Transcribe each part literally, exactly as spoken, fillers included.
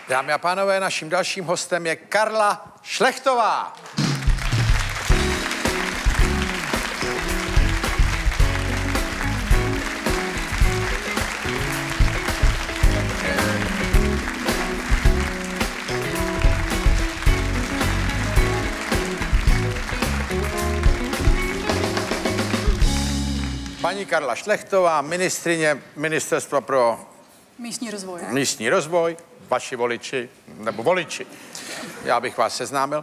Dámy a pánové, naším dalším hostem je Karla Šlechtová. Paní Karla Šlechtová, ministryně Ministerstva pro místní rozvoj. Místní rozvoj, vaši voliči, nebo voliči. Já bych vás seznámil.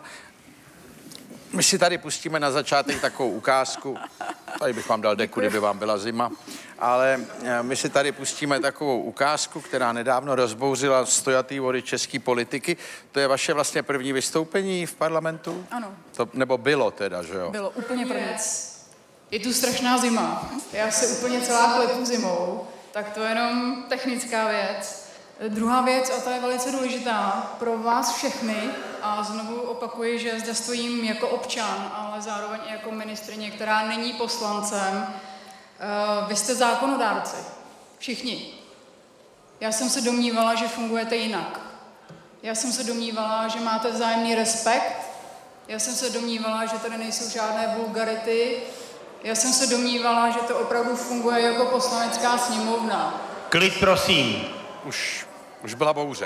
My si tady pustíme na začátek takovou ukázku. Tady bych vám dal deku, kdyby vám byla zima. Ale my si tady pustíme takovou ukázku, která nedávno rozbouřila stojatý vody české politiky. To je vaše vlastně první vystoupení v parlamentu? Ano. To, nebo bylo teda, že jo? Bylo úplně první. Je tu strašná zima. Já si úplně celá klepu zimou. Tak to je jenom technická věc. Druhá věc, a ta je velice důležitá pro vás všechny, a znovu opakuji, že zde stojím jako občan, ale zároveň i jako ministryně, která není poslancem. Vy jste zákonodárci. Všichni. Já jsem se domnívala, že fungujete jinak. Já jsem se domnívala, že máte vzájemný respekt. Já jsem se domnívala, že tady nejsou žádné vulgarity. Já jsem se domnívala, že to opravdu funguje jako poslanecká sněmovna. Klid, prosím. Už, už byla bouře.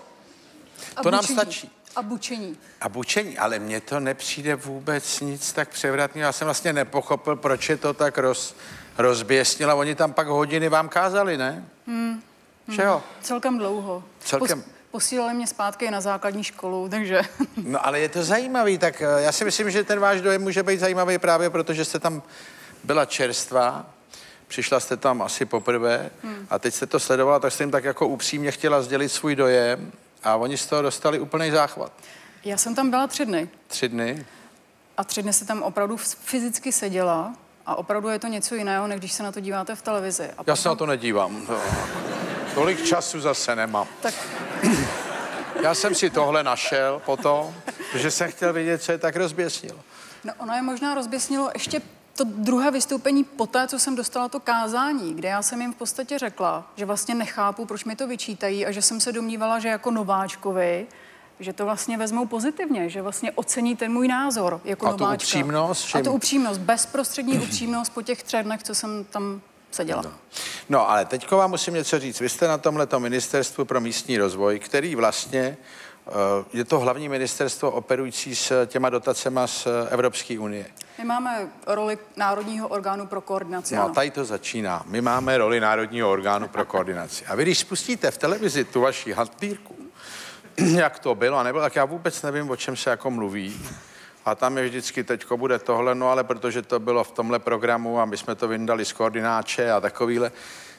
A to bučení. nám stačí. A bučení. A bučení, ale mně to nepřijde vůbec nic tak převratného. Já jsem vlastně nepochopil, proč je to tak roz, rozběsnilo. Oni tam pak hodiny vám kázali, ne? Hmm. Že jo? Celkem dlouho. Celkem... Pos, posílali mě zpátky na základní školu, takže... No ale je to zajímavý, tak já si myslím, že ten váš dojem může být zajímavý právě proto, že jste tam byla čerstvá, přišla jste tam asi poprvé hmm. a teď jste to sledovala, tak jste jim tak jako upřímně chtěla sdělit svůj dojem a oni z toho dostali úplný záchvat. Já jsem tam byla tři dny. Tři dny? A tři dny se tam opravdu fyzicky seděla a opravdu je to něco jiného, než když se na to díváte v televizi. A já potom... se na to nedívám. Tolik času zase nemám. Tak... Já jsem si tohle našel potom, že jsem chtěl vidět, co je tak rozběsnilo. No ono je možná rozběsnilo ještě to druhé vystoupení poté, co jsem dostala to kázání, kde já jsem jim v podstatě řekla, že vlastně nechápu, proč mi to vyčítají a že jsem se domnívala, že jako nováčkovi, že to vlastně vezmou pozitivně, že vlastně ocení ten můj názor jako nováčka. A tu upřímnost? Čím? A tu upřímnost, bezprostřední upřímnost po těch třech dnech, co jsem tam seděla. No. no, ale teďko vám musím něco říct. Vy jste na tomhleto ministerstvu pro místní rozvoj, který vlastně je to hlavní ministerstvo operující s těma dotacema z Evropské unie. My máme roli Národního orgánu pro koordinaci. No, tady to začíná. My máme roli Národního orgánu pro koordinaci. A vy, když spustíte v televizi tu vaši hantýrku, jak to bylo a nebylo, tak já vůbec nevím, o čem se jako mluví. A tam je vždycky, teďko bude tohle, no ale protože to bylo v tomhle programu a my jsme to vyndali z koordináče a takovýhle.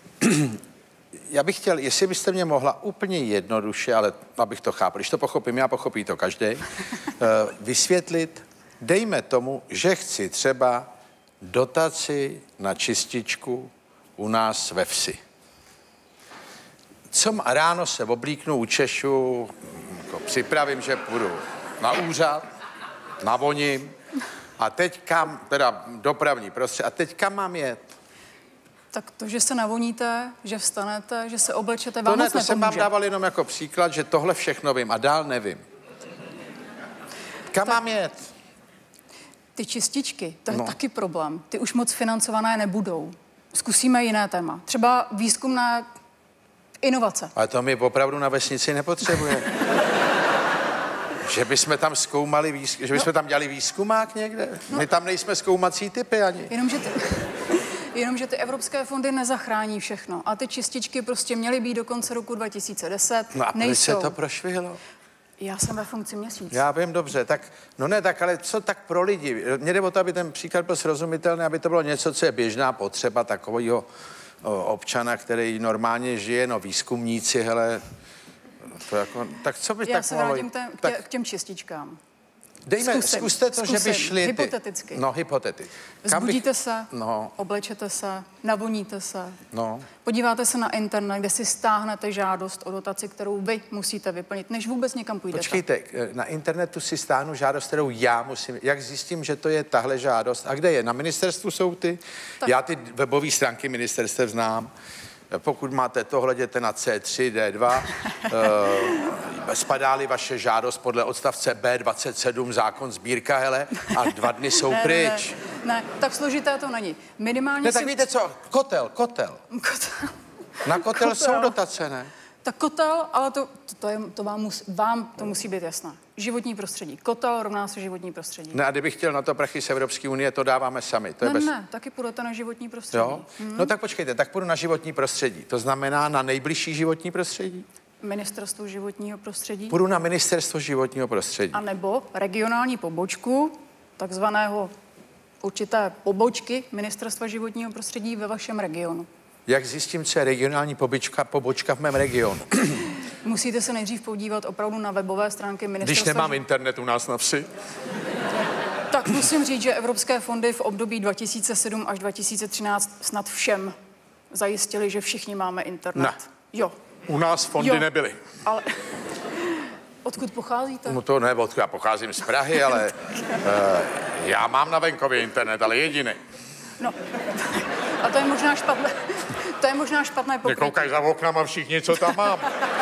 Já bych chtěl, jestli byste mě mohla úplně jednoduše, ale abych to chápal, když to pochopím, já pochopí to každý, vysvětlit, dejme tomu, že chci třeba dotaci na čističku u nás ve vsi. Co ráno se oblíknu, učešu, jako připravím, že půjdu na úřad, navoním a teď kam, teda dopravní prostředí, a teď kam mám jet? Tak to, že se navoníte, že vstanete, že se oblečete, vám to ne, moc to nepomůže. jsem vám dával jenom jako příklad, že tohle všechno vím a dál nevím. Kam tak mám jet? Ty čističky, to je no. taky problém. Ty už moc financované nebudou. Zkusíme jiné téma. Třeba výzkumné inovace. Ale to my opravdu na vesnici nepotřebujeme. Že bychom tam zkoumali, výzk... že bychom no. tam dělali výzkumák někde? No. My tam nejsme zkoumací typy ani. Jenomže ty... Jenomže ty evropské fondy nezachrání všechno. A ty čističky prostě měly být do konce roku dva tisíce deset. No a proč se to prošvihlo? Já jsem ve funkci měsíc. Já vím, dobře, tak, no ne, tak, ale co tak pro lidi? Mně jde o to, aby ten příklad byl srozumitelný, aby to bylo něco, co je běžná potřeba takového občana, který normálně žije, no výzkumníci, hele, to jako, tak co by Já tak se mohlo... vrátím tě, tak... k těm čističkám. Dejme, zkusím, zkuste to, zkusím, že by šli ty... Hypoteticky. No, hypoteticky. Zbudíte bych... se, no. oblečete se, navoníte se, no. podíváte se na internet, kde si stáhnete žádost o dotaci, kterou vy musíte vyplnit, než vůbec někam půjdete. Počkejte, na internetu si stáhnu žádost, kterou já musím... Jak zjistím, že to je tahle žádost? A kde je? Na ministerstvu jsou ty? Tak. Já ty webové stránky ministerstev znám. Pokud máte to, hleděte na C tři, D dva. E, spadá-li vaše žádost podle odstavce B dvacet sedm, zákon sbírka, hele, a dva dny jsou ne, pryč. Ne, ne, tak složité to není. Minimálně Ne, si... tak víte co? Kotel, kotel. Kotel. Na kotel, kotel jsou dotace, ne? Tak kotel, ale to, to, to, je, to vám, mus, vám to musí být jasné. Životní prostředí. Kotel rovná se životní prostředí. Ne, a kdybych chtěl na to prachy z Evropské unie, to dáváme sami. To ne, je bez... ne, taky půjdete na životní prostředí. Jo? Hmm. No tak počkejte, tak půjdu na životní prostředí. To znamená na nejbližší životní prostředí? Ministerstvo životního prostředí. Půjdu na ministerstvo životního prostředí. A nebo regionální pobočku, takzvaného určité pobočky Ministerstva životního prostředí ve vašem regionu. Jak zjistím, co je regionální pobočka, pobočka v mém regionu? Musíte se nejdřív podívat opravdu na webové stránky ministerstva. Když nemám internet u nás na vsi. Tak musím říct, že evropské fondy v období dva tisíce sedm až dva tisíce třináct snad všem zajistili, že všichni máme internet. Ne. Jo. U nás fondy jo. nebyly. Ale odkud pocházíte? No to ne, odkud já pocházím z Prahy, ale uh, já mám na venkově internet, ale jediný. No, a to je možná špatné. To je možná špatné pokrytí. Nekoukají za oknama všichni, co tam mám.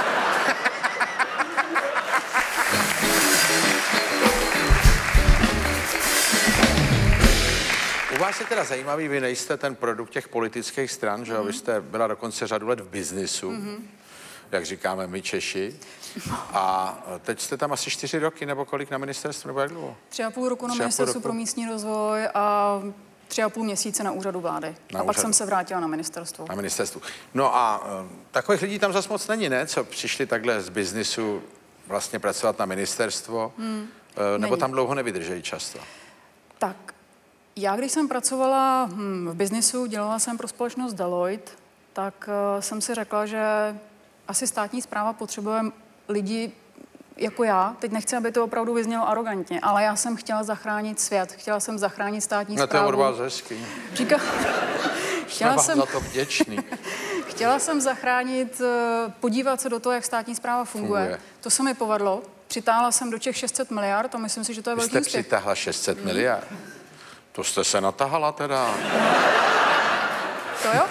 U vás je teda zajímavý, vy nejste ten produkt těch politických stran, že jo? Mm-hmm. Vy jste byla dokonce řadu let v biznisu, mm-hmm. jak říkáme my Češi. A teď jste tam asi čtyři roky, nebo kolik na ministerstvu, nebo jak dlouho? Tři a půl roku na ministerstvu pro místní rozvoj a tři a půl měsíce na úřadu vlády. Na a úřadu. Pak jsem se vrátila na ministerstvo. Na ministerstvu. No a uh, takových lidí tam zas moc není, ne? Co přišli takhle z biznisu vlastně pracovat na ministerstvo, hmm, uh, nebo tam dlouho nevydržejí často? Tak, já když jsem pracovala hm, v biznisu, dělala jsem pro společnost Deloitte, tak uh, jsem si řekla, že asi státní správa potřebuje lidi jako já. Teď nechci, aby to opravdu vyznělo arrogantně, ale já jsem chtěla zachránit svět, chtěla jsem zachránit státní no, správu. No to je od vás hezký. Říká... chtěla jsem jsem... za to vděčný. Chtěla jsem zachránit, podívat se do toho, jak státní správa funguje. funguje. To se mi povedlo. Přitáhla jsem do těch šest set miliard a myslím si, že to je velký úspěch. Vy jste přitáhla šest set miliard? To jste se natahala teda. To jo?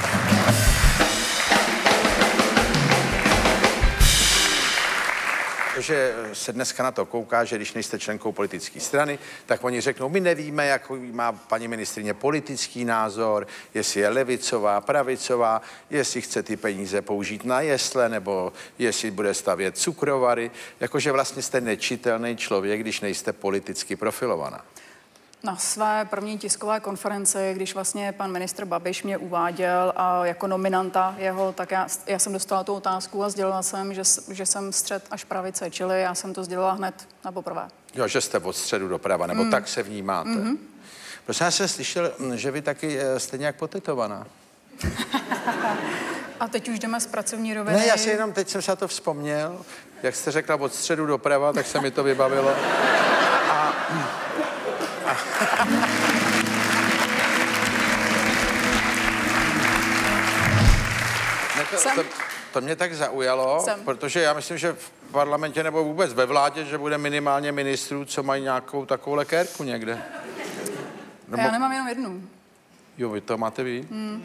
Že se dneska na to kouká, že když nejste členkou politické strany, tak oni řeknou, my nevíme, jak má paní ministryně politický názor, jestli je levicová, pravicová, jestli chce ty peníze použít na jesle, nebo jestli bude stavět cukrovary. Jakože vlastně jste nečitelný člověk, když nejste politicky profilovaná. Na své první tiskové konferenci, když vlastně pan ministr Babiš mě uváděl a jako nominanta jeho, tak já, já jsem dostala tu otázku a sdělila jsem, že, že jsem střed až pravice, čili já jsem to sdělila hned na poprvé. Jo, že jste od středu doprava, nebo mm. tak se vnímáte. Mm-hmm. Prostě já jsem slyšel, že vy taky jste nějak potetovaná. A teď už jdeme z pracovní roviny. Ne, já si jenom, teď jsem se na to vzpomněl, jak jste řekla od středu doprava, tak se mi to vybavilo. A... Ne, to, to, to mě tak zaujalo, Jsem. protože já myslím, že v parlamentě nebo vůbec ve vládě, že bude minimálně ministrů, co mají nějakou takovou lekérku někde. Nebo... Já nemám jenom jednu. Jo, vy to máte vy? Hmm.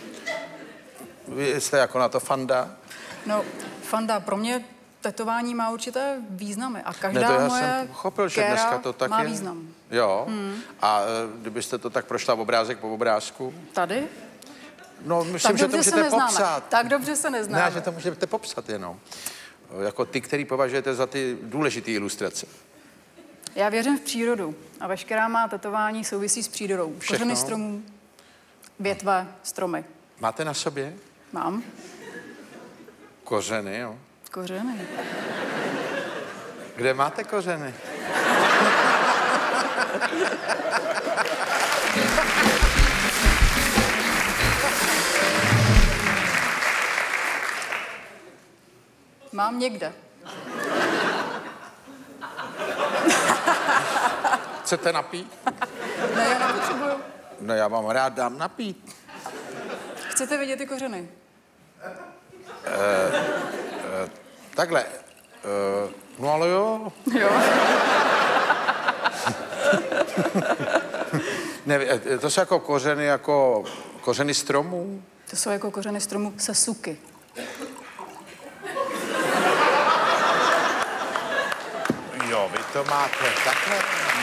Vy jste jako na to fanda? No, fanda pro mě tetování má určité významy a každá ne, to já moje jsem pochopil, že dneska to tak má je. význam. Jo. Hmm. A kdybyste to tak prošla obrázek po obrázku? Tady? No, myslím, že to můžete popsat. Tak dobře se neznáme. Ne, že to můžete popsat jenom. Jako ty, který považujete za ty důležité ilustrace. Já věřím v přírodu a veškerá má tetování souvisí s přírodou. Kořeny stromů, větve, stromy. Máte na sobě? Mám. Kořeny, jo? Kořeny. Kde máte kořeny? Mám někde. Chcete napít? Ne, já nepotřebuju. No, já vám rád dám napít. Chcete vidět ty kořeny? Uh, uh, takhle. Uh, no ale jo. Jo. Ne, to jsou jako kořeny, jako kořeny stromů. To jsou jako kořeny stromu sesuky. Jo, vy to máte takhle.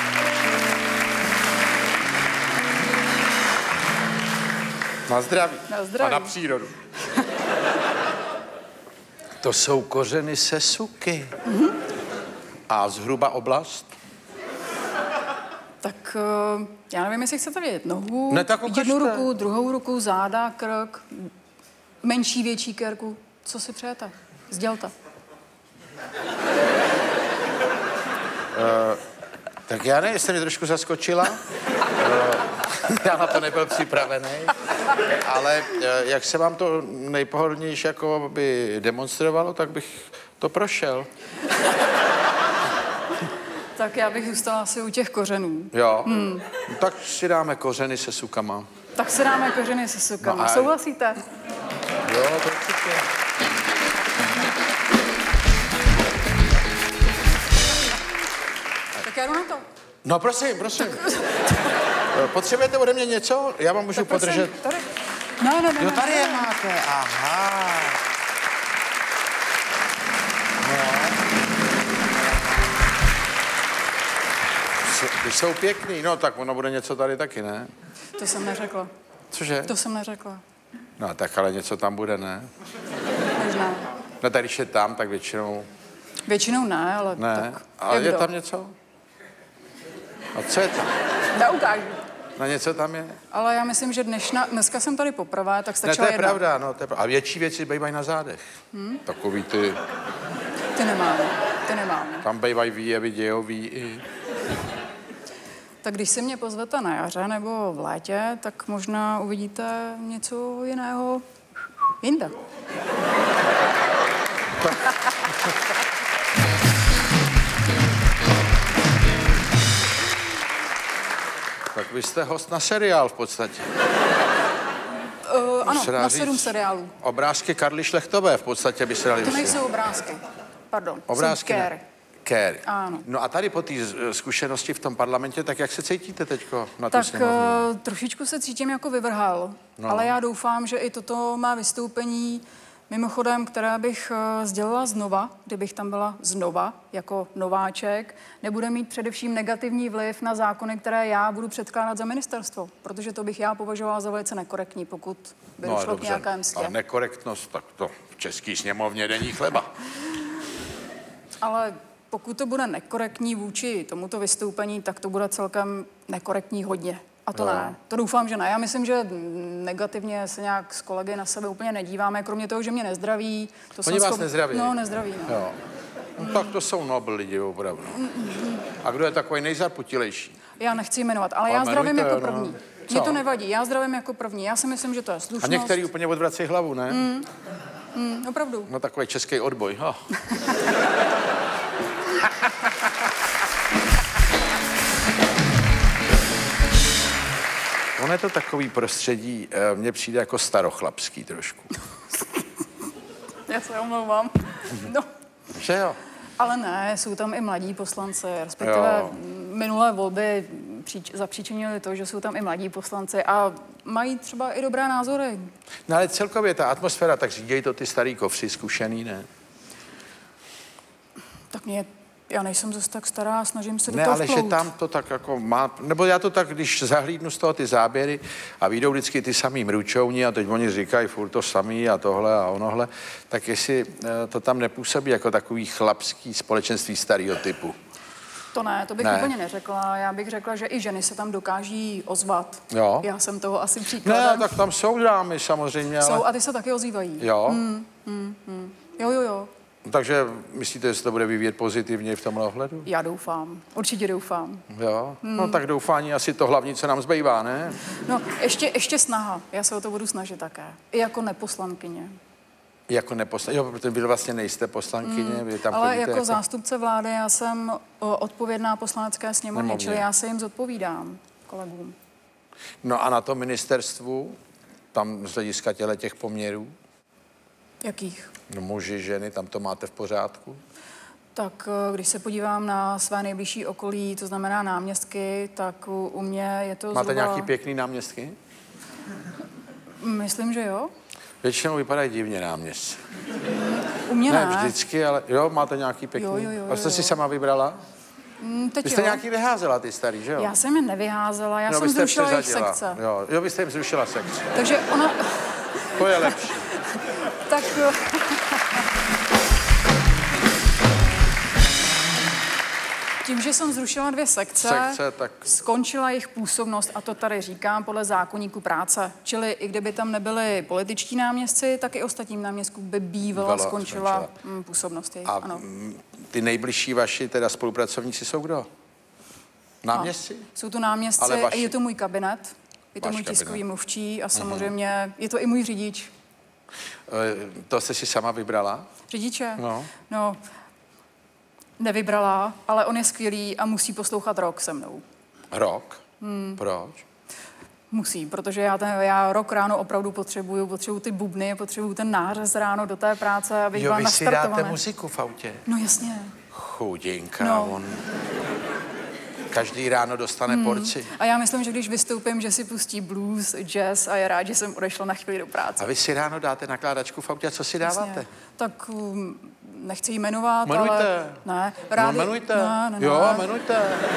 Na zdraví. Na zdraví. A na přírodu. To jsou kořeny sesuky. Mm-hmm. A zhruba oblast? Tak já nevím, jestli chcete vědět nohu, ne, tak jednu ruku, druhou ruku, záda, krk, menší, větší kerku. Co si přejete? Sdělte. Uh, tak já nevím, jste mě trošku zaskočila. uh, já na to nebyl připravený. Ale uh, jak se vám to nejpohodlnější jako by demonstrovalo, tak bych to prošel. Tak já bych zůstala asi u těch kořenů. Jo, hmm. Tak si dáme kořeny se sukama. Tak si dáme kořeny se sukama. No a... Souhlasíte? Jo, to určitě. Tak já jdu na to. No prosím, prosím. Potřebujete ode mě něco? Já vám můžu tak podržet. Prosím, tady. No, no, no. Jo, tady je máte. Aha. No. Ty jsou pěkný, no tak ono bude něco tady taky, ne? To jsem neřekla. Cože? To jsem neřekla. No tak ale něco tam bude, ne? Možná. No tady, když je tam, tak většinou... Většinou ne, ale ne. tak... Ale je tam něco? A co je tam? Neukážu. No něco tam je? Ale já myslím, že dnešna, dneska jsem tady poprvé, tak stačila jedna. Ne, to je jedna. pravda, no, to je pravda. A větší věci bývají na zádech. Hmm? Takový ty... Ty nemáme, ty nemáme. Tam bývají výjevy dějový i... Tak když si mě pozvete na jaře nebo v létě, tak možná uvidíte něco jiného jinde. Tak vy jste host na seriál v podstatě. Uh, ano, na sedm seriálů. Obrázky Karly Šlechtové v podstatě by se dali... To nejsou obrázky. Pardon, obrázky. Jsou kéry. Kéry. Ano. No a tady po té zkušenosti v tom parlamentě, tak jak se cítíte teďko na tu tak, sněmovnu? Tak uh, trošičku se cítím jako vyvrhal, no. Ale já doufám, že i toto má vystoupení, mimochodem, které bych uh, sdělila znova, kdybych tam byla znova jako nováček, nebude mít především negativní vliv na zákony, které já budu předkládat za ministerstvo, protože to bych já považovala za velice nekorektní, pokud by no, došlo k nějaké mstě. A nekorektnost, tak to v české sněmovně není chleba. Ale pokud to bude nekorektní vůči tomuto vystoupení, tak to bude celkem nekorektní hodně. A to no. ne. To doufám, že ne. Já myslím, že negativně se nějak s kolegy na sebe úplně nedíváme, kromě toho, že mě nezdraví. To Oni vás schop... nezdraví? No, nezdraví, no. Jo. No, mm. Tak to jsou nobl lidi, opravdu. Mm-mm. A kdo je takový nejzaputilejší? Já nechci jmenovat, ale, ale já zdravím jako no. první. Mně to nevadí, já zdravím jako první. Já si myslím, že to je slušnost. A některý úplně odvrací hlavu, ne? Mm. Mm, opravdu. No takový český odboj. Oh. Ono je to takový prostředí, mně přijde jako starochlapský trošku. Já se omlouvám. No. Že jo? Ale ne, jsou tam i mladí poslanci, respektive jo. Minulé volby příč, zapříčinili to, že jsou tam i mladí poslanci a mají třeba i dobré názory. No ale celkově ta atmosféra, tak řídějí to ty starý kofři, zkušený, ne? Tak mě, já nejsem zase tak stará, snažím se do ne, toho ale vplout. že tam to tak jako má, nebo já to tak, když zahlídnu z toho ty záběry a vyjdou vždycky ty samý mručovní a teď oni říkají furt to samý a tohle a onohle, tak jestli to tam nepůsobí jako takový chlapský společenství starého typu. To ne, to bych ne. úplně neřekla. Já bych řekla, že i ženy se tam dokáží ozvat. Jo. Já jsem toho asi příkladem. Ne, tak tam jsou dámy samozřejmě, Jsou ale... a ty se taky ozývají. Jo. Hmm, hmm, hmm. Jo, jo, jo. Takže myslíte, že se to bude vyvíjet pozitivně v tomhle ohledu? Já doufám. Určitě doufám. Jo? Hmm. No tak doufání asi to hlavní, co nám zbývá, ne? No, ještě, ještě snaha. Já se o to budu snažit také. I jako neposlankyně. Jako neposlankyně? Jo, protože vy vlastně nejste poslankyně, hmm. vy tam ale chodíte jako, jako zástupce vlády já jsem o, odpovědná poslanecké sněmovně, čili já se jim zodpovídám, kolegům. No a na tom ministerstvu, tam z hlediska těch poměrů? Jakých? No muži, ženy, tam to máte v pořádku? Tak když se podívám na své nejbližší okolí, to znamená náměstky, tak u, u mě je to Máte zhruba... nějaký pěkný náměstky? Myslím, že jo. Většinou vypadají divně náměstci. U mě ne. Ne vždycky, ale jo, máte nějaký pěkný. Jo, jo, jo, A jste jo. si sama vybrala? Mm, teď Vy jste jo. nějaký vyházela, ty starý, že jo? Já jsem je nevyházela, já no, jsem vy jste zrušila jejich přeřadila. sekce. Jo, jo, vy jste jim zrušila sekci. Takže ona... To je lepší. tak... Tím, že jsem zrušila dvě sekce, Sekce, tak... skončila jejich působnost, a to tady říkám podle zákoníku práce. Čili i kdyby tam nebyli političtí náměstci, tak i ostatním náměstkům by bývala Bývala, skončila, skončila. Mm, působnost jejich. A Ano. mm, ty nejbližší vaši teda spolupracovníci jsou kdo? Náměstci? No, jsou to náměstci, Ale vaši- je to můj kabinet, je to Váš můj kabinet. tiskový mluvčí a samozřejmě mm. je to i můj řidič. E, to jste si sama vybrala? Řidiče? No. No, nevybrala, ale on je skvělý a musí poslouchat rok se mnou. Rok? Hmm. Proč? Musí, protože já, ten, já rok ráno opravdu potřebuju, potřebuju ty bubny, potřebuju ten nářez ráno do té práce, abych Jo, byla vy si nastartovaná. dáte muziku v autě? No jasně. Chudinka, No. on každý ráno dostane hmm. porci. A já myslím, že když vystoupím, že si pustí blues, jazz a je rád, že jsem odešla na chvíli do práce. A vy si ráno dáte nakládačku v autě a co si dáváte? Jasně. Tak um, nechci jí jmenovat, Jmenujte. ale... Ne, rádi... No, jmenujte. Ne, ne, ne. Jo, jmenujte.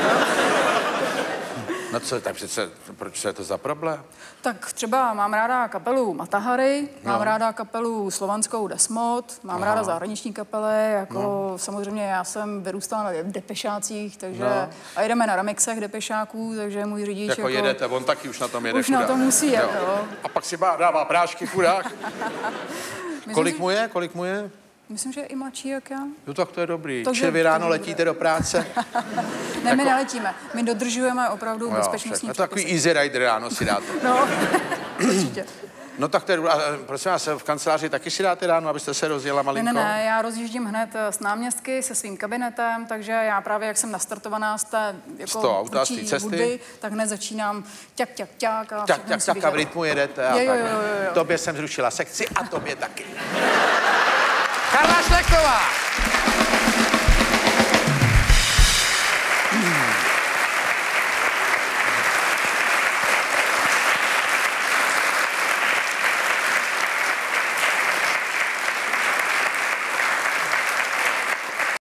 No co, tak přece, proč je to za problém? Tak třeba mám ráda kapelu Matahari, mám No. ráda kapelu slovanskou Desmod, mám Aha. ráda zahraniční kapely, jako No. samozřejmě já jsem vyrůstala na depešácích, takže No. a jedeme na remixech depešáků, takže můj řidič Jako, jako jedete, on taky už na tom jede. Už na chudák. tom musí jet, jo. A pak si bá, dává prášky, chudák. Myslím, Kolik že- mu je? Kolik mu je? Myslím, že je i mladší jak já. No tak to je dobrý. Takže- Čili vy ráno takže letíte do práce? Ne, my neletíme, my dodržujeme opravdu No, bezpečnostní je to takový předpisy. easy rider ráno si dáte. No, určitě. No tak to je, a prosím vás, v kanceláři taky si dáte ráno, abyste se rozjela Ne, malinko? ne, ne, já rozjíždím hned s náměstky, se svým kabinetem, takže já právě, jak jsem nastartovaná z té jako Z toho auta, z té tvůrčí cesty? hudby, tak hned začínám ťak, ťak, ťak a Tak, všechno tak, musí tak být a v jako- rytmu jedete a Jo, jo, tak. jo, jo, jo. Tobě jsem zrušila sekci a tobě taky. Karla Šlechtová!